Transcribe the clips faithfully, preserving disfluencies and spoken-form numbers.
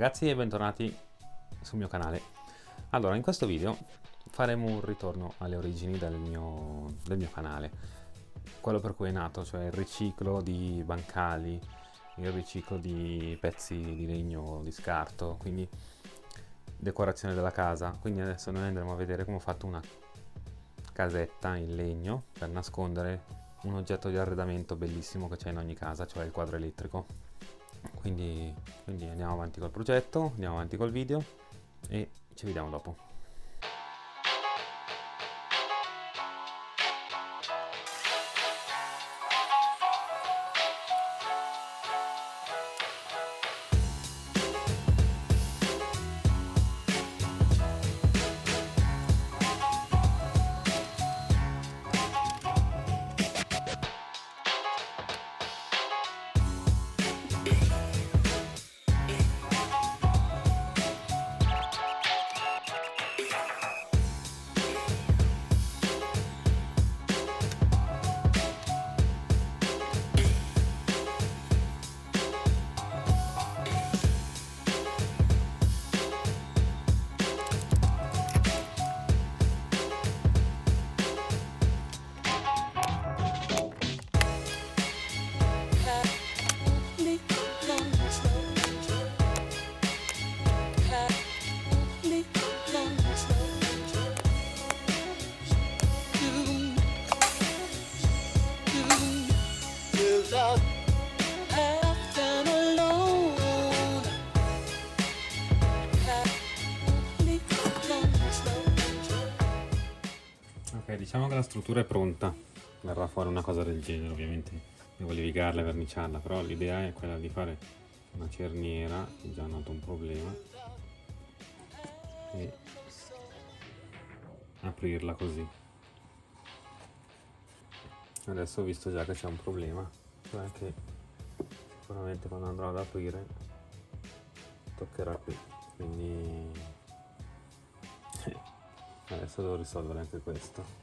ragazzi e bentornati sul mio canale. Allora, in questo video faremo un ritorno alle origini del mio, del mio canale, quello per cui è nato, cioè il riciclo di bancali, il riciclo di pezzi di legno, di scarto, quindi decorazione della casa. Quindi adesso noi andremo a vedere come ho fatto una casetta in legno per nascondere un oggetto di arredamento bellissimo che c'è in ogni casa, cioè il quadro elettrico. Quindi, quindi andiamo avanti col progetto, andiamo avanti col video e ci vediamo dopo. Ok, diciamo che la struttura è pronta, verrà fuori una cosa del genere. Ovviamente devo levigarla e verniciarla, però l'idea è quella di fare una cerniera, che già hanno dato un problema, e aprirla così. Adesso ho visto già che c'è un problema, cioè che sicuramente quando andrò ad aprire toccherà qui, quindi adesso devo risolvere anche questo.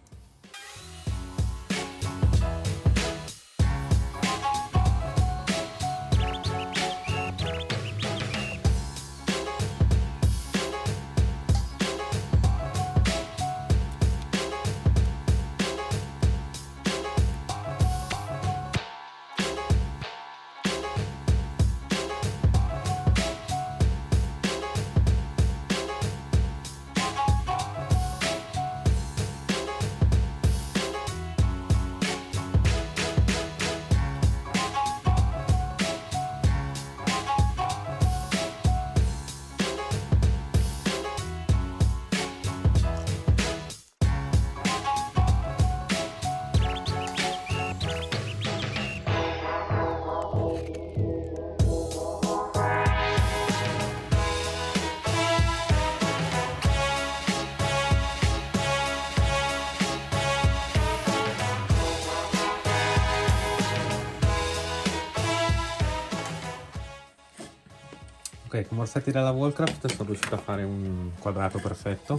Ok, con morsetti della Wallcraft sono riuscito a fare un quadrato perfetto.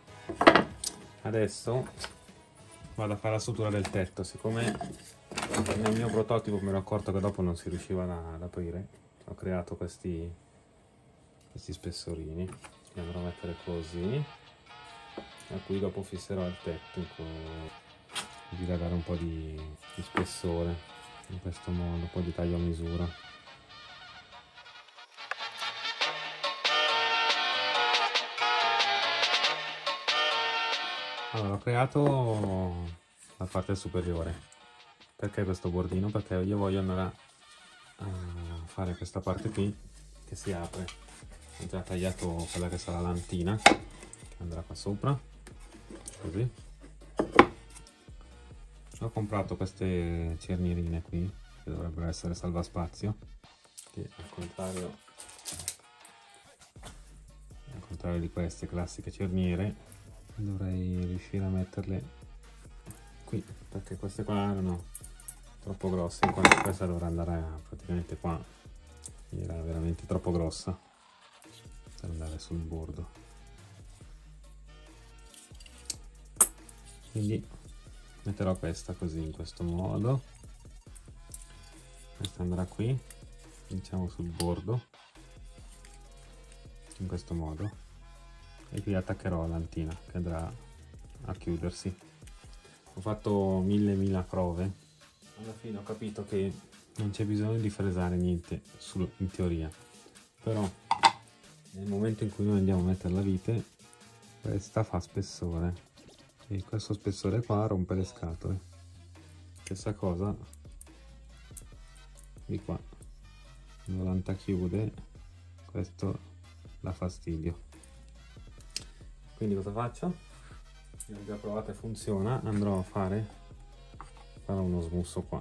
Adesso vado a fare la struttura del tetto. Siccome nel mio prototipo mi ero accorto che dopo non si riusciva ad aprire, ho creato questi, questi spessorini che andrò a mettere così, a cui dopo fisserò il tetto, così da dare un po' di, di spessore in questo modo, poi li taglio a misura. Allora, ho creato la parte superiore. Perché questo bordino? Perché io voglio andare a fare questa parte qui che si apre. Ho già tagliato quella che sarà l'antina che andrà qua sopra, così. Ho comprato queste cernierine qui che dovrebbero essere salvaspazio, che al contrario, al contrario di queste classiche cerniere dovrei riuscire a metterle qui, perché queste qua erano troppo grosse, in quanto questa dovrà andare a, praticamente qua, era veramente troppo grossa per andare sul bordo. Quindi metterò questa così, in questo modo, questa andrà qui, diciamo sul bordo, in questo modo, e qui attaccherò l'antina che andrà a chiudersi. Ho fatto mille mila prove, alla fine ho capito che non c'è bisogno di fresare niente sul, in teoria, però nel momento in cui noi andiamo a mettere la vite, questa fa spessore e questo spessore qua rompe le scatole. Stessa cosa di qua, novanta chiude, questo dà fastidio. Quindi cosa faccio? Io ho già provato e funziona, andrò a fare farò uno smusso qua,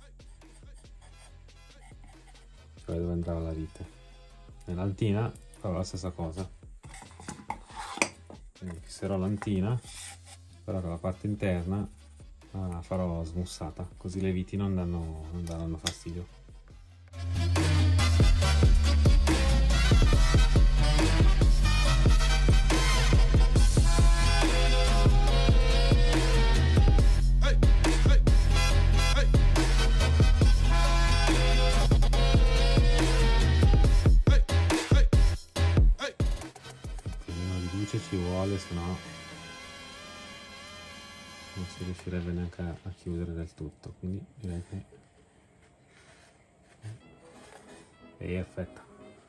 cioè dove andrà la vite. Nell'antina farò la stessa cosa, quindi fisserò l'antina, però con la parte interna la farò smussata, così le viti non danno, non daranno fastidio. Ci vuole, se no non si riuscirebbe neanche a chiudere del tutto, quindi direi che è perfetta.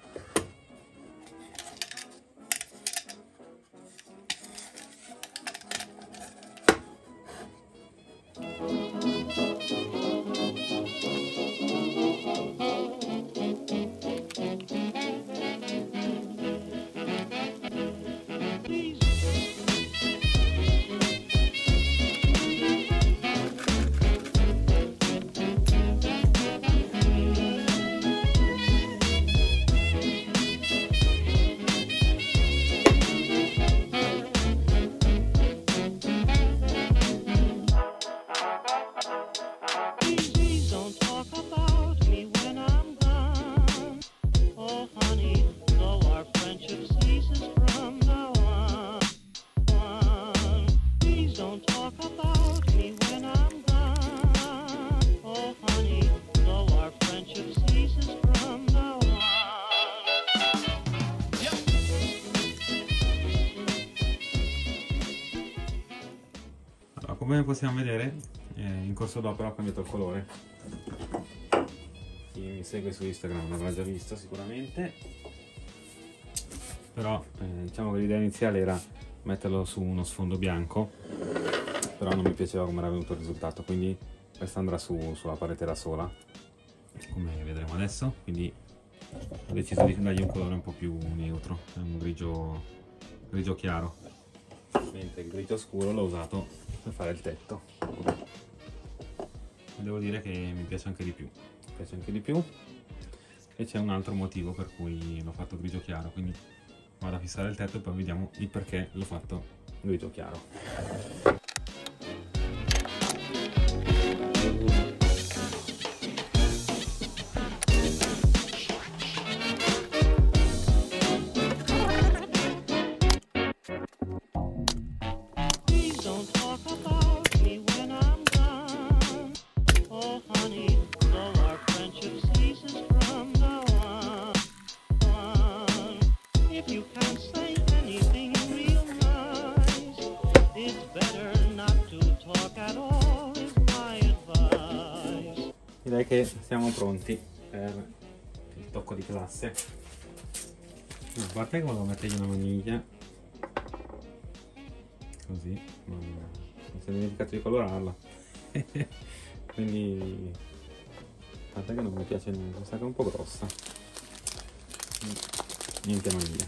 Come possiamo vedere, eh, in corso d'opera ho cambiato il colore. Chi mi segue su Instagram l'avrà già visto sicuramente, però eh, diciamo che l'idea iniziale era metterlo su uno sfondo bianco, però non mi piaceva come era venuto il risultato, quindi questa andrà su, sulla parete da sola, come vedremo adesso. Quindi ho deciso di dargli un colore un po' più neutro, è un grigio, grigio chiaro, mentre il grigio scuro l'ho usato per fare il tetto. Devo dire che mi piace anche di più, mi piace anche di più e c'è un altro motivo per cui l'ho fatto grigio chiaro, quindi vado a fissare il tetto e poi vediamo il perché l'ho fatto grigio chiaro. Direi che siamo pronti per il tocco di classe. A parte che volevo mettergli una maniglia così, ma mi sono dimenticato di colorarla. Quindi a parte che non mi piace niente, mi sa che è un po' grossa. Niente maniglia,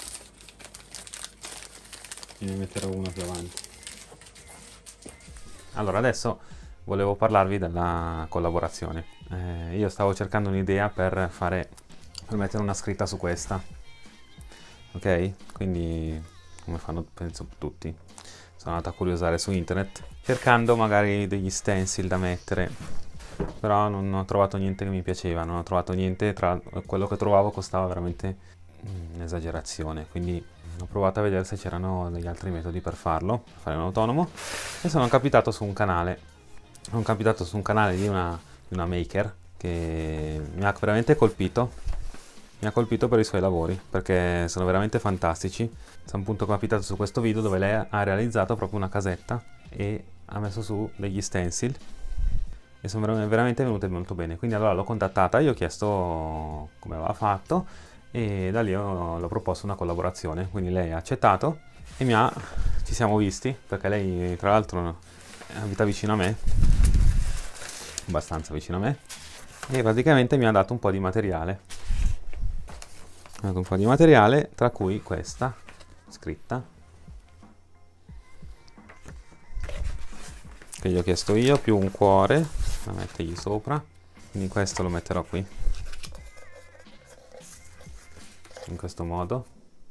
ne metterò una più avanti. Allora adesso volevo parlarvi della collaborazione. Eh, io stavo cercando un'idea per fare, per mettere una scritta su questa, ok? Quindi come fanno penso tutti, sono andato a curiosare su internet cercando magari degli stencil da mettere, però non ho trovato niente che mi piaceva, non ho trovato niente, tra quello che trovavo costava veramente un'esagerazione, quindi ho provato a vedere se c'erano degli altri metodi per farlo, per fare un autonomo, e sono capitato su un canale sono capitato su un canale di una, di una maker che mi ha veramente colpito mi ha colpito per i suoi lavori, perché sono veramente fantastici. C'è un punto capitato su questo video dove lei ha realizzato proprio una casetta e ha messo su degli stencil e sono veramente venute molto bene. Quindi allora l'ho contattata, io ho chiesto come aveva fatto e da lì ho, l'ho proposto una collaborazione, quindi lei ha accettato e mi ha, ci siamo visti, perché lei tra l'altro abita vicino a me, abbastanza vicino a me, e praticamente mi ha dato un po' di materiale. Mi ha dato un po' di materiale, tra cui questa scritta che gli ho chiesto io, più un cuore da mettergli sopra, quindi questo lo metterò qui in questo modo,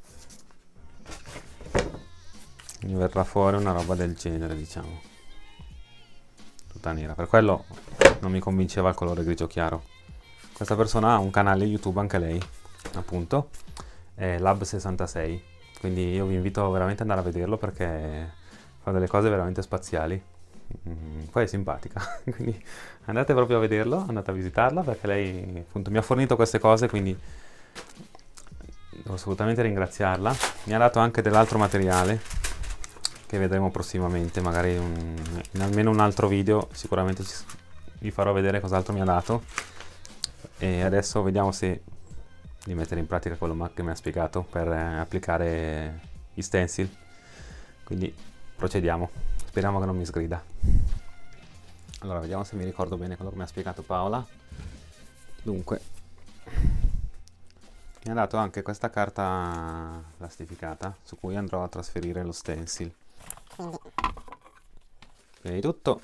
mi verrà fuori una roba del genere, diciamo tutta nera. Per quello non mi convinceva il colore grigio chiaro. Questa persona ha un canale YouTube anche lei, appunto, è Lab sessantasei, quindi io vi invito veramente ad andare a vederlo perché fa delle cose veramente spaziali. Mm, poi è simpatica, quindi andate proprio a vederlo, andate a visitarla, perché lei appunto mi ha fornito queste cose, quindi devo assolutamente ringraziarla. Mi ha dato anche dell'altro materiale che vedremo prossimamente, magari un, in almeno un altro video sicuramente ci, vi farò vedere cos'altro mi ha dato. E adesso vediamo se di mettere in pratica quello che mi ha spiegato per eh, applicare gli stencil, quindi procediamo, speriamo che non mi sgrida. Allora vediamo se mi ricordo bene quello che mi ha spiegato Paola. Dunque mi ha dato anche questa carta plastificata su cui andrò a trasferire lo stencil. Prima di tutto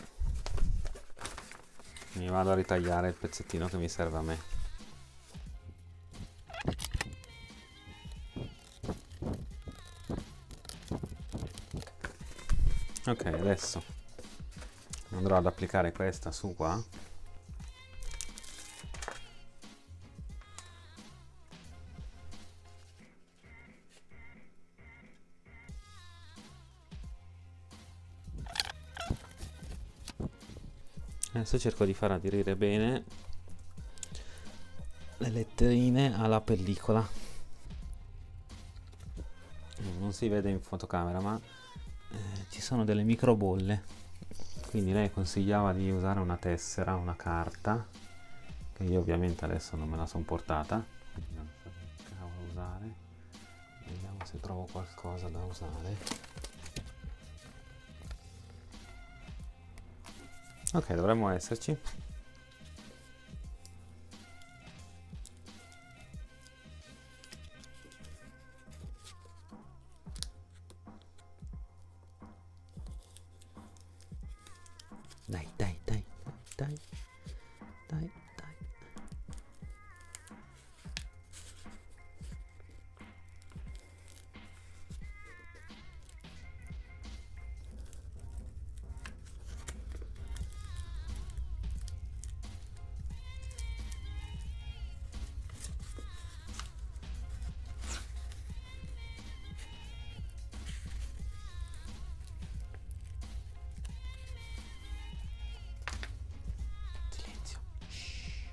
mi vado a ritagliare il pezzettino che mi serve a me. Ok, adesso andrò ad applicare questa su qua. Adesso cerco di far aderire bene le letterine alla pellicola. Non si vede in fotocamera, ma eh, ci sono delle micro bolle, quindi lei consigliava di usare una tessera, una carta, che io ovviamente adesso non me la sono portata, quindi non so che cavolo usare. Vediamo se trovo qualcosa da usare. Ok, dovremmo esserci. Dai, dai, dai, dai, dai, dai. Silenzio. Shh.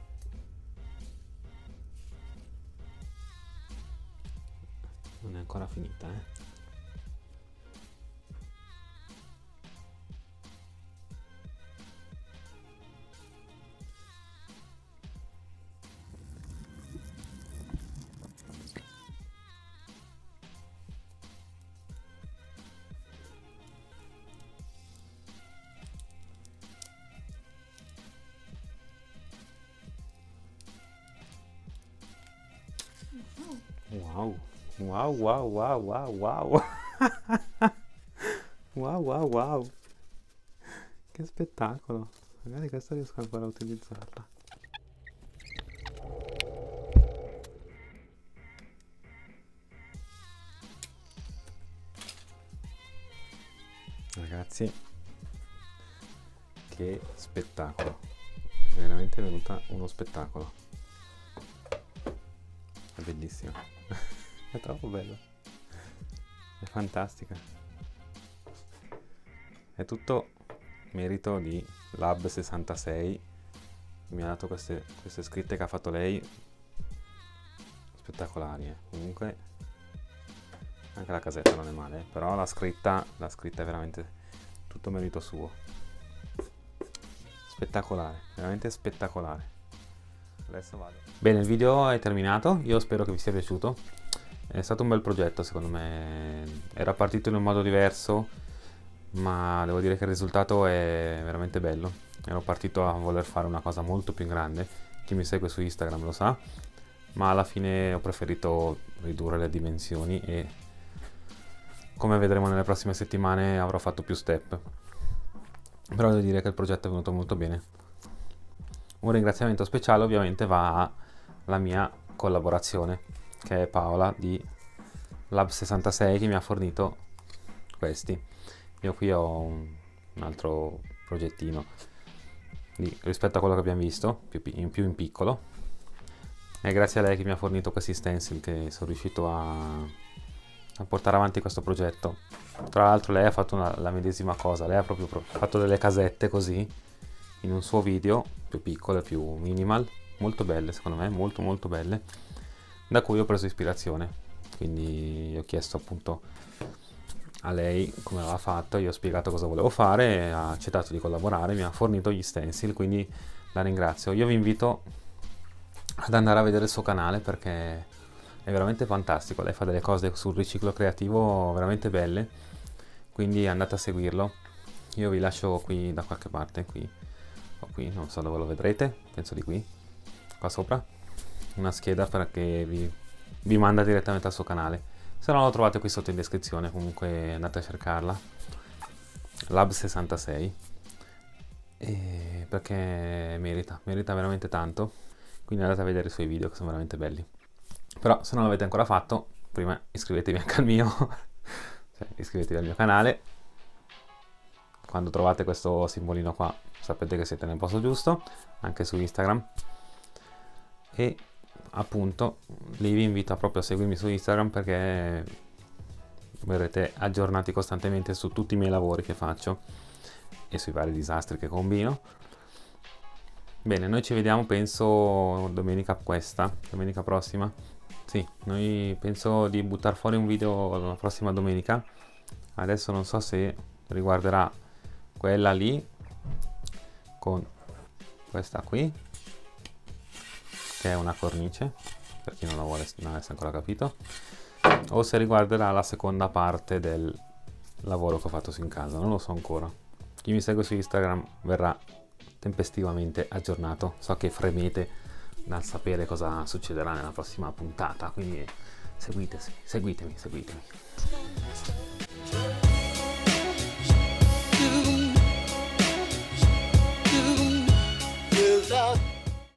Non è ancora finita, eh. Wow, wow, wow, wow, wow, wow. Wow, wow, wow. Che spettacolo. Magari questa riesco ancora a utilizzarla. Ragazzi, che spettacolo. È veramente venuta uno spettacolo. È bellissima. È troppo bella. È fantastica. È tutto merito di Lab sessantasei, che mi ha dato queste, queste scritte che ha fatto lei. spettacolari, eh. Comunque anche la casetta non è male, però la scritta, la scritta è veramente tutto merito suo. Spettacolare, veramente spettacolare. Adesso vado. Bene, il video è terminato, io spero che vi sia piaciuto. È stato un bel progetto, secondo me. Era partito in un modo diverso, ma devo dire che il risultato è veramente bello. Ero partito a voler fare una cosa molto più grande, chi mi segue su Instagram lo sa, ma alla fine ho preferito ridurre le dimensioni e, come vedremo nelle prossime settimane, avrò fatto più step. Però devo dire che il progetto è venuto molto bene. Un ringraziamento speciale ovviamente va alla mia collaborazione, che è Paola di Lab sessantasei, che mi ha fornito questi. Io qui ho un, un altro progettino di, rispetto a quello che abbiamo visto, più in, più in piccolo. È grazie a lei che mi ha fornito questi stencil che sono riuscito a, a portare avanti questo progetto. Tra l'altro lei ha fatto una, la medesima cosa, lei ha proprio fatto delle casette così in un suo video, più piccole, più minimal, molto belle secondo me, molto molto belle, da cui ho preso ispirazione. Quindi ho chiesto appunto a lei come aveva fatto, io ho spiegato cosa volevo fare, ha accettato di collaborare, mi ha fornito gli stencil, quindi la ringrazio. Io vi invito ad andare a vedere il suo canale perché è veramente fantastico, lei fa delle cose sul riciclo creativo veramente belle, quindi andate a seguirlo. Io vi lascio qui da qualche parte, qui o qui, non so dove lo vedrete, penso di qui, qua sopra, una scheda perché vi, vi manda direttamente al suo canale. Se no lo trovate qui sotto in descrizione, comunque andate a cercarla, Lab sessantasei, e perché merita, merita veramente tanto, quindi andate a vedere i suoi video che sono veramente belli. Però se non l'avete ancora fatto, prima iscrivetevi anche al mio, cioè iscrivetevi al mio canale. Quando trovate questo simbolino qua sapete che siete nel posto giusto, anche su Instagram. E appunto lì vi invito proprio a seguirmi su Instagram perché verrete aggiornati costantemente su tutti i miei lavori che faccio e sui vari disastri che combino. Bene, noi ci vediamo penso domenica questa, domenica prossima. Sì, noi penso di buttare fuori un video la prossima domenica. Adesso non so se riguarderà quella lì con questa qui, che è una cornice, per chi non la vuole, non avesse ancora capito, o se riguarderà la seconda parte del lavoro che ho fatto su in casa, non lo so ancora. Chi mi segue su Instagram verrà tempestivamente aggiornato. So che fremete dal sapere cosa succederà nella prossima puntata, quindi seguitemi, seguitemi, seguitemi.